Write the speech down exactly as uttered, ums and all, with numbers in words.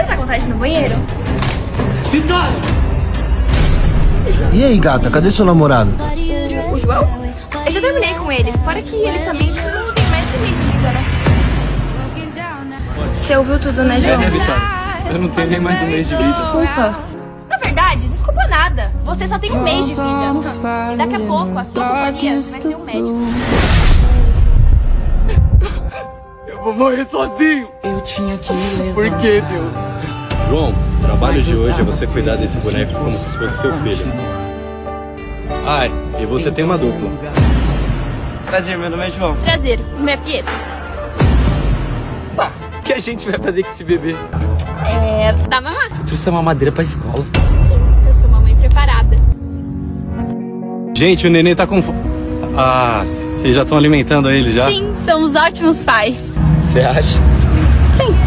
tá com vontade de ir no banheiro? Vitória! E aí, gata, cadê seu namorado? O João? Eu já terminei com ele. Fora que ele também não tem mais feliz de vida, né? Você ouviu tudo, né, João? É, Vitória. Eu não tenho nem mais um mês de vida. Desculpa. Na verdade, desculpa nada. Você só tem um mês de vida. E daqui a pouco, a sua companhia vai ser um médico. Eu vou morrer sozinho. Eu tinha que levar. Por que, Deus? João, o trabalho de hoje é você cuidar desse boneco como se fosse seu filho. Ai, e você tem uma dupla. Prazer, meu nome é João. Prazer, meu é Pietro. Pá, o que a gente vai fazer com esse bebê? É... dá mamar. Eu trouxe uma madeira pra escola. Sim, eu sou uma mãe preparada. Gente, o neném tá com fome. Ah, vocês já estão alimentando ele já? Sim, somos ótimos pais. Você acha? Sim.